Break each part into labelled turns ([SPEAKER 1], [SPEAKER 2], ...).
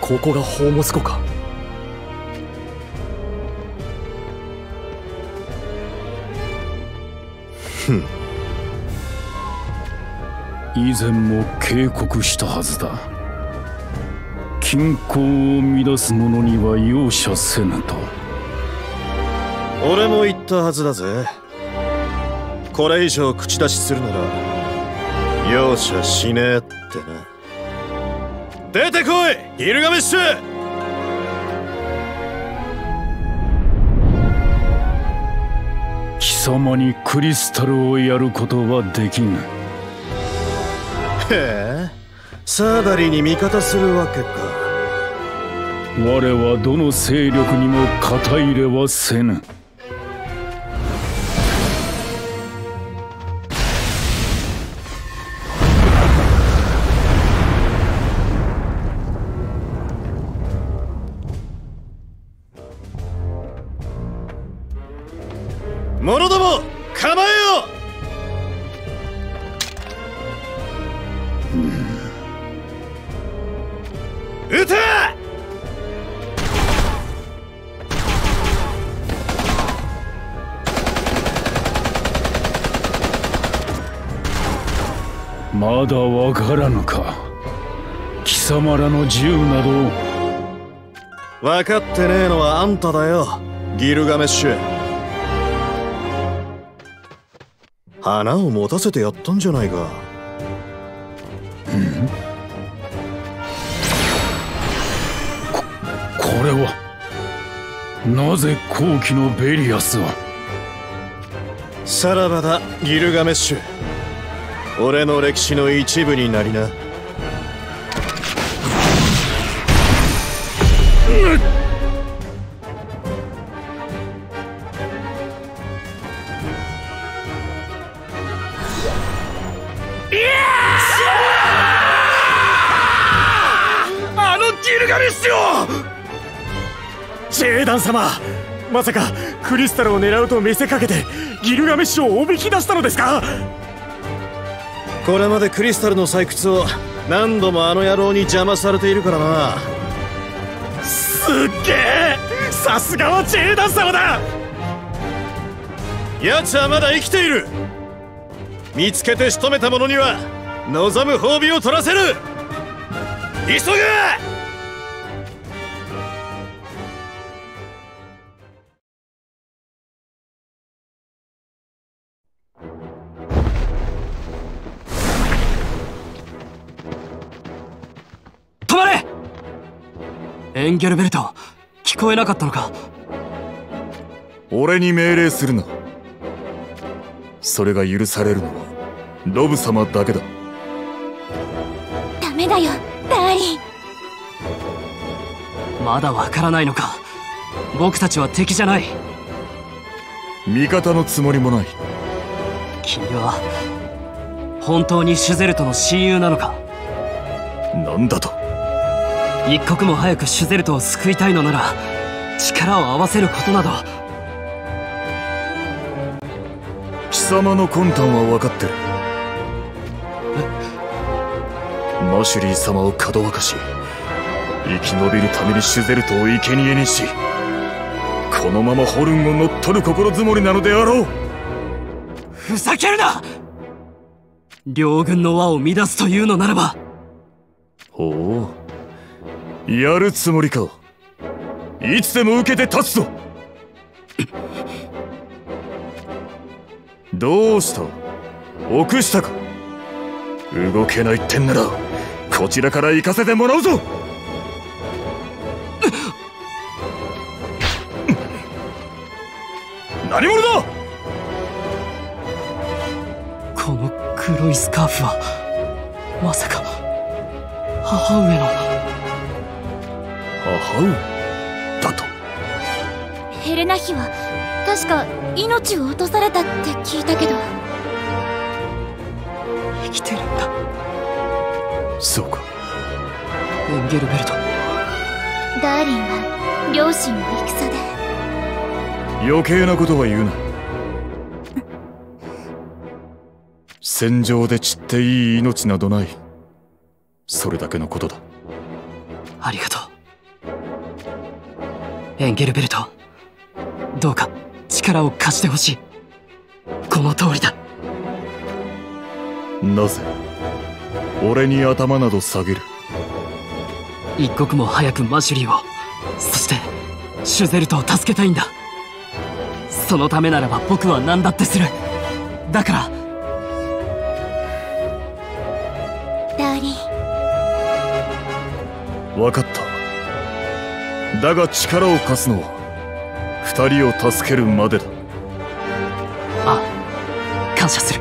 [SPEAKER 1] ここが宝物庫か。
[SPEAKER 2] 以前も警告したはずだ。均衡を乱す者には容赦せぬと。
[SPEAKER 3] 俺も言ったはずだぜ。これ以上口出しするなら容赦しねえってな。出てこいギルガメッシュ。
[SPEAKER 2] 貴様にクリスタルをやることはできぬ。
[SPEAKER 3] へえ、サーダリーに味方するわけか。
[SPEAKER 2] 我はどの勢力にも肩入れはせぬ。
[SPEAKER 3] 者ども構えよ。撃て。
[SPEAKER 2] まだわからぬか。貴様らの銃など。
[SPEAKER 3] 分かってねえのはあんただよギルガメッシュ。花を持たせてやったんじゃないか。
[SPEAKER 2] これはなぜ後期のベリアスは。
[SPEAKER 3] さらばだギルガメッシュ。俺の歴史の一部になりな。
[SPEAKER 1] あのギルガメッシュを。ジェーダン様、まさかクリスタルを狙うと見せかけてギルガメッシュをおびき出したのですか。
[SPEAKER 3] これまでクリスタルの採掘を何度もあの野郎に邪魔されているからな。
[SPEAKER 1] すっげえ、さすがはジェーダン様だ。
[SPEAKER 3] 奴はまだ生きている。見つけて仕留めた者には望む褒美を取らせる。急げ。
[SPEAKER 4] 止まれ。エンゲルベルト、聞こえなかったのか。
[SPEAKER 5] 俺に命令するな。それが許されるのはロブ様だけだ。
[SPEAKER 6] ダメだよダーリン。
[SPEAKER 4] まだわからないのか。僕たちは敵じゃない。
[SPEAKER 5] 味方のつもりもない。
[SPEAKER 4] 君は本当にシュゼルトの親友なのか。
[SPEAKER 5] なんだと。
[SPEAKER 4] 一刻も早くシュゼルトを救いたいのなら力を合わせることなど。
[SPEAKER 5] 貴様の魂胆は分かってる。マシュリー様をかどわかし生き延びるためにシュゼルトを生贄にし、このままホルンを乗っ取る心づもりなのであろう。
[SPEAKER 4] ふざけるな。両軍の輪を乱すというのならば。
[SPEAKER 5] ほう、やるつもりか。いつでも受けて立つぞ。どうした、臆したか。動けないってんならこちらから行かせてもらうぞ。何者だ。
[SPEAKER 4] この黒いスカーフはまさか母上の。
[SPEAKER 5] 母上だと。
[SPEAKER 6] ヘレナ妃は確か命を落とされたって聞いたけど。
[SPEAKER 4] 生きてるんだ。
[SPEAKER 5] そうか。
[SPEAKER 4] エンゲルベルト。
[SPEAKER 6] ダーリンは両親の戦で。
[SPEAKER 5] 余計なことは言うな。戦場で散っていい命などない。それだけのことだ。
[SPEAKER 4] ありがとう。 エンゲルベルト、どうか力を貸してほしい。この通りだ。
[SPEAKER 5] なぜ俺に頭など下げる？
[SPEAKER 4] 一刻も早くマシュリーを、そしてシュゼルトを助けたいんだ。そのためならば僕は何だってする。だから
[SPEAKER 6] ダーリン。
[SPEAKER 5] 分かった。だが力を貸すのは二人を助けるまでだ。
[SPEAKER 4] ああ、感謝する。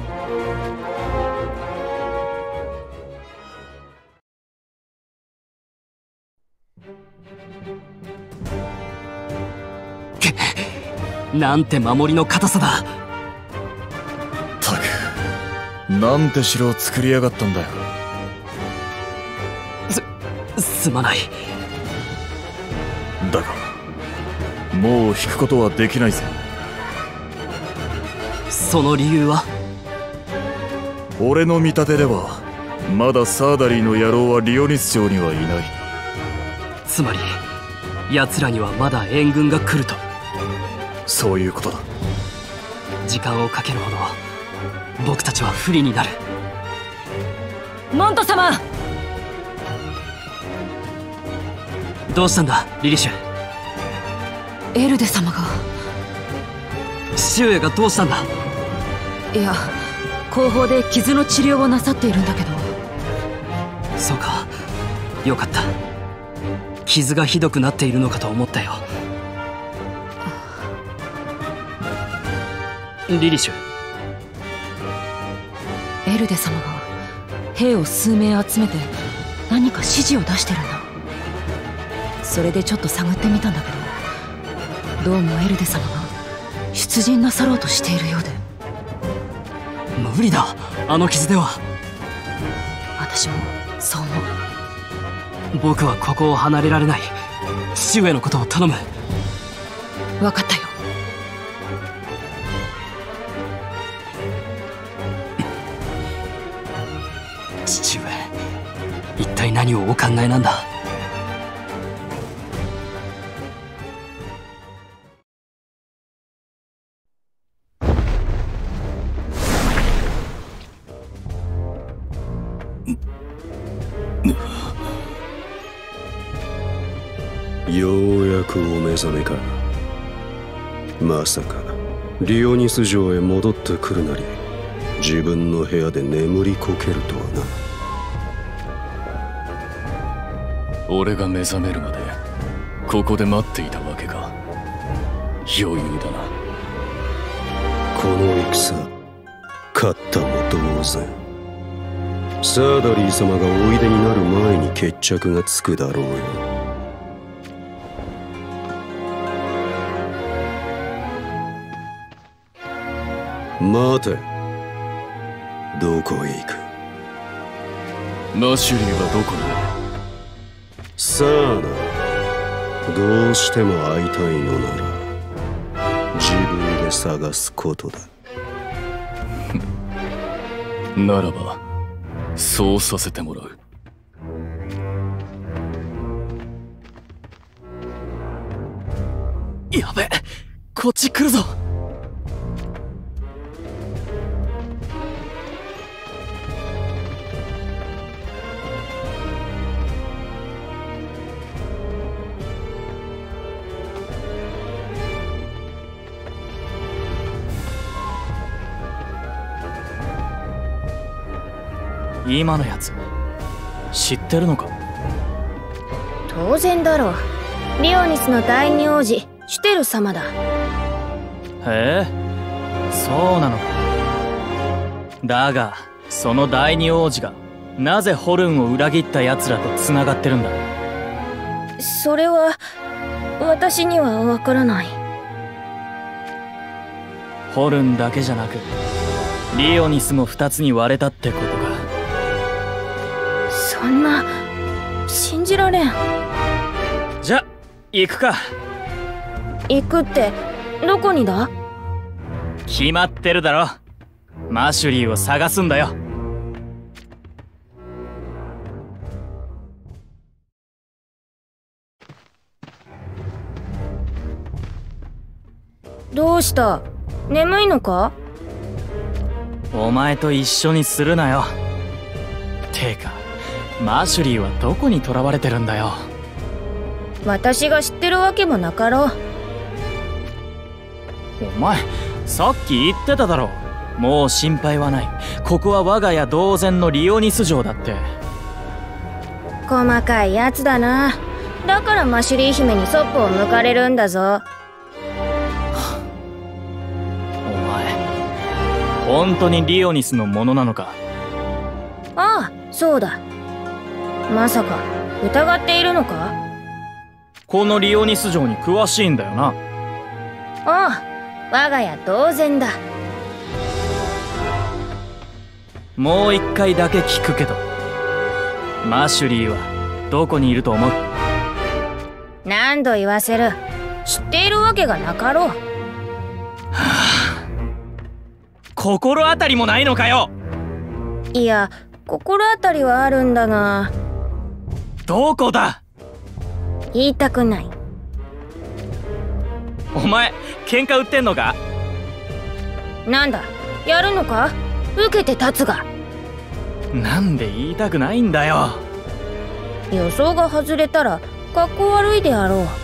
[SPEAKER 4] なんて守りの堅さだ。
[SPEAKER 5] たく、なんて城を作りやがったんだよ。
[SPEAKER 4] すまない。
[SPEAKER 5] だがもう引くことはできないぜ。
[SPEAKER 4] その理由は？
[SPEAKER 5] 俺の見立てではまだサーダリーの野郎はリオニス城にはいない。
[SPEAKER 4] つまり奴らにはまだ援軍が来ると。
[SPEAKER 5] そういうことだ。
[SPEAKER 4] 時間をかけるほど僕たちは不利になる。
[SPEAKER 7] モント様。
[SPEAKER 4] どうしたんだリリシュ？
[SPEAKER 7] エルデ様が。
[SPEAKER 4] 父上がどうしたんだ？
[SPEAKER 7] いや、後方で傷の治療をなさっているんだけど。
[SPEAKER 4] そうか、よかった。傷がひどくなっているのかと思ったよ。リリシュ。
[SPEAKER 7] エルデ様が兵を数名集めて何か指示を出してるんだ。それでちょっと探ってみたんだけど、どうもエルデ様が出陣なさろうとしているようで。
[SPEAKER 4] 無理だ、あの傷では。
[SPEAKER 7] 私もそう思う。
[SPEAKER 4] 僕はここを離れられない。父上のことを頼む。
[SPEAKER 7] 分かったよ。
[SPEAKER 4] 父上、一体何をお考えなんだ？
[SPEAKER 8] ようやくお目覚めか。まさかリオニス城へ戻ってくるなり自分の部屋で眠りこけるとは
[SPEAKER 2] な。俺が目覚めるまでここで待っていたわけか。余裕だな。
[SPEAKER 8] この戦勝ったも同然。サーダリー様がおいでになる前に決着がつくだろうよ。待て。どこへ行く？
[SPEAKER 2] マシュリーはどこに？
[SPEAKER 8] さあな。どうしても会いたいのなら自分で探すことだ。
[SPEAKER 2] ならばそうさせてもらう。
[SPEAKER 4] やべ、こっち来るぞ。
[SPEAKER 9] 今のやつ知ってるのか？
[SPEAKER 10] 当然だろう。リオニスの第二王子シュテル様だ。
[SPEAKER 9] へえ、そうなのか。だがその第二王子がなぜホルンを裏切った奴らとつながってるんだ？
[SPEAKER 10] それは私にはわからない。
[SPEAKER 9] ホルンだけじゃなくリオニスも2つに割れたってことか。
[SPEAKER 10] そんな、信じられん。
[SPEAKER 9] じゃ行くか。
[SPEAKER 10] 行くってどこにだ？
[SPEAKER 9] 決まってるだろ。マシュリーを探すんだよ。
[SPEAKER 10] どうした？眠いのか？
[SPEAKER 9] お前と一緒にするなよ。てかマシュリーはどこに囚われてるんだよ。
[SPEAKER 10] 私が知ってるわけもなかろう。
[SPEAKER 9] お前さっき言ってただろ。もう心配はない。ここは我が家同然のリオニス城だって。
[SPEAKER 10] 細かいやつだな。だからマシュリー姫にそっぽを向かれるんだぞ。
[SPEAKER 9] お前本当にリオニスのものなのか？
[SPEAKER 10] ああ、そうだ。まさか疑っているのか？
[SPEAKER 9] このリオニス城に詳しいんだよな。
[SPEAKER 10] ああ、我が家同然だ。
[SPEAKER 9] もう一回だけ聞くけど、マシュリーはどこにいると思う？
[SPEAKER 10] 何度言わせる。知っているわけがなかろう。は
[SPEAKER 9] あ、心当たりもないのかよ。
[SPEAKER 10] いや、心当たりはあるんだが。
[SPEAKER 9] どこだ？
[SPEAKER 10] 言いたくない。
[SPEAKER 9] お前喧嘩売ってんのか？
[SPEAKER 10] なんだ、やるのか？受けて立つが。
[SPEAKER 9] なんで言いたくないんだよ。
[SPEAKER 10] 予想が外れたら格好悪いであろう。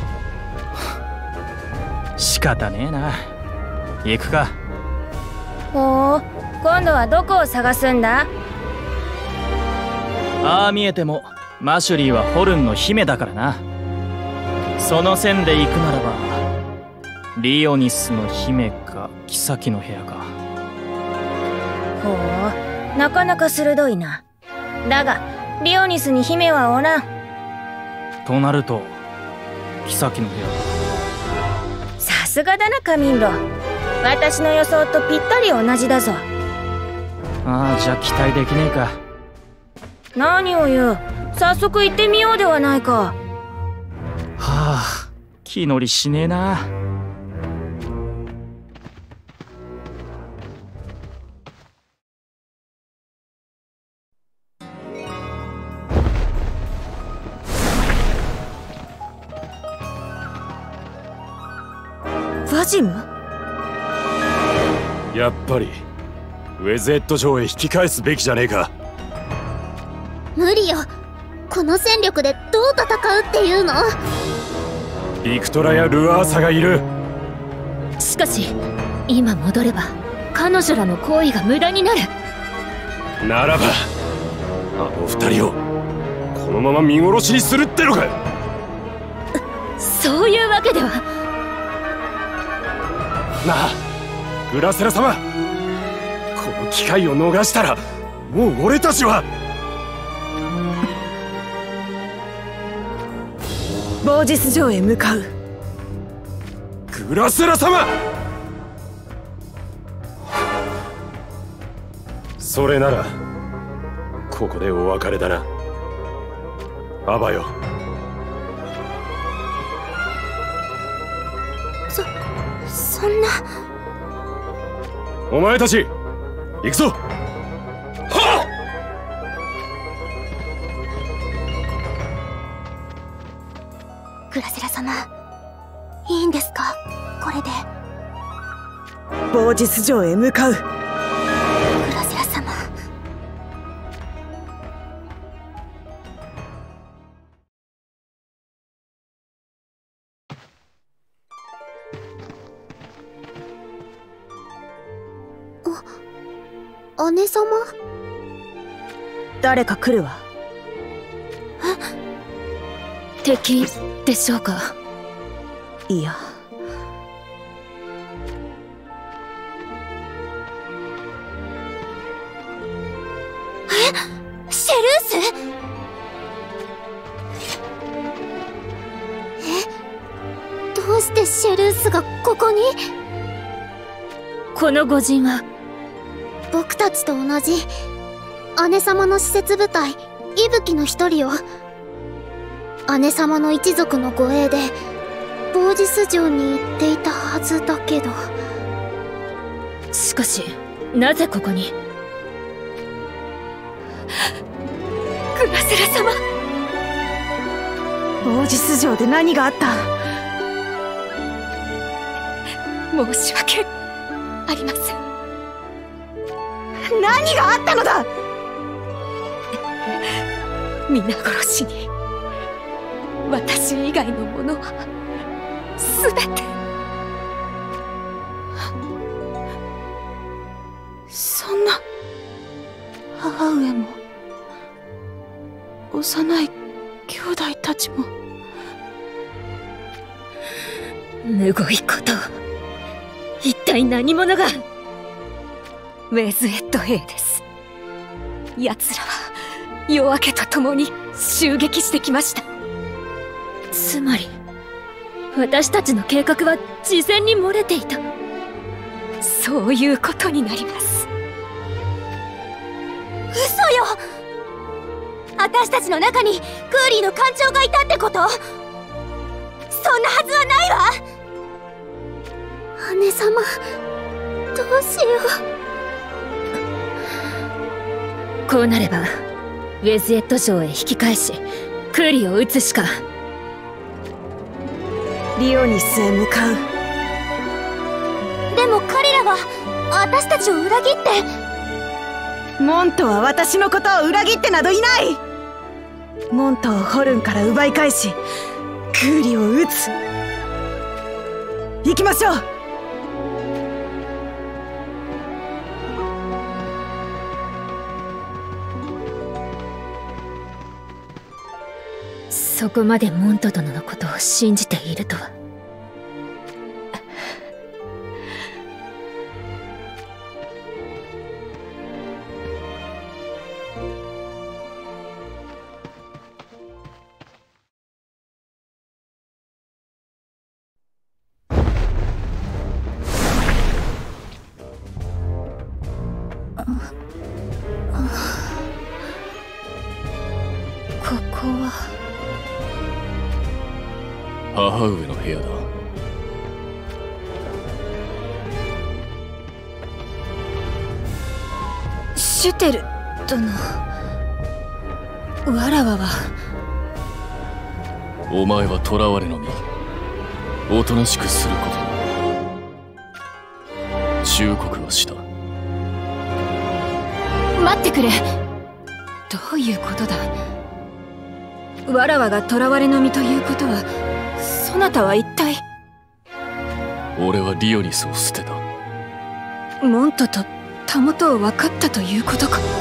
[SPEAKER 9] 仕方ねえな。行くか。
[SPEAKER 10] ほう、今度はどこを探すんだ？
[SPEAKER 9] ああ見えてもマシュリーはホルンの姫だからな。その線で行くならばリオニスの姫か妃の部屋か。
[SPEAKER 10] ほう、なかなか鋭いな。だがリオニスに姫はおらん。
[SPEAKER 9] となると妃の部屋か。
[SPEAKER 10] さすがだなカミンロ。私の予想とぴったり同じだぞ。
[SPEAKER 9] ああ、じゃあ期待できねえか。
[SPEAKER 10] 何を言う。早速行ってみようではないか。
[SPEAKER 9] はあ、気乗りしねえな。
[SPEAKER 7] バジム？
[SPEAKER 1] やっぱりウェゼット城へ引き返すべきじゃねえか。
[SPEAKER 11] 無理よ。この戦力でどう戦うっていうの？
[SPEAKER 1] ビクトラやルアーサがいる。
[SPEAKER 7] しかし今戻れば彼女らの行為が無駄になる。
[SPEAKER 1] ならばあの二人をこのまま見殺しにするってのか。
[SPEAKER 7] そういうわけでは。
[SPEAKER 1] なあグラセラ様、この機会を逃したらもう俺たちは。
[SPEAKER 7] ボージス城へ向かう。
[SPEAKER 1] グラセラ様、それならここでお別れだな。アバよ。
[SPEAKER 11] そんな。
[SPEAKER 1] お前たち行くぞ。はっ！
[SPEAKER 11] グラセラ様、いいんですかこれで。
[SPEAKER 7] ボージス城へ向かう。
[SPEAKER 11] グラセラ様。姉様？
[SPEAKER 7] 誰か来るわ。敵でしょうか？いや。
[SPEAKER 11] シェルース？どうしてシェルースがここに？
[SPEAKER 7] この御人は
[SPEAKER 11] 僕たちと同じ姉様の施設部隊息吹の一人よ。姉様の一族の護衛でボージス城に行っていたはずだけど。
[SPEAKER 7] しかしなぜここに？グラセラ様、ボージス城で何があった？ 申し訳ありません。何があったのだ。皆殺しに私以外のものは全て。そんな。母上も幼い兄弟たちも。むごいことを。一体何者が。ウェズエット兵です。奴らは夜明けとともに襲撃してきました。つまり私たちの計画は事前に漏れていた。そういうことになります。
[SPEAKER 6] 嘘よ。私たちの中にクーリーの艦長がいたってこと？そんなはずはないわ。
[SPEAKER 11] 姉様、どうしよ
[SPEAKER 7] う。こうなればウェズエット城へ引き返しクーリーを撃つしか。リオニスへ向かう。
[SPEAKER 6] でも彼らは私たちを裏切って。
[SPEAKER 7] モントは私のことを裏切ってなどいない。モントをホルンから奪い返しクーリーを撃つ。行きましょう。そこまでモント殿のことを信じているとは。ここは
[SPEAKER 5] 母上の部屋だ。
[SPEAKER 7] シュテル殿。わらわは。
[SPEAKER 5] お前は囚われの身。おとなしくすることだ。忠告はした。
[SPEAKER 7] 待ってくれ。どういうことだ。わらわが囚われの身ということは、そなたは一体。
[SPEAKER 5] 俺はリオニスを捨てた。
[SPEAKER 7] モントとたもとを分かったということか。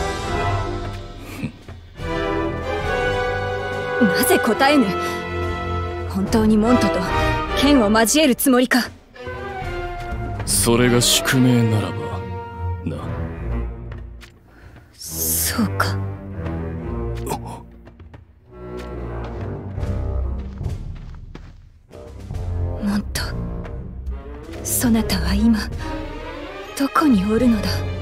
[SPEAKER 7] なぜ答えぬ。本当にモントと剣を交えるつもりか。
[SPEAKER 5] それが宿命ならばな。
[SPEAKER 7] そうか。モント、そなたは今どこにおるのだ。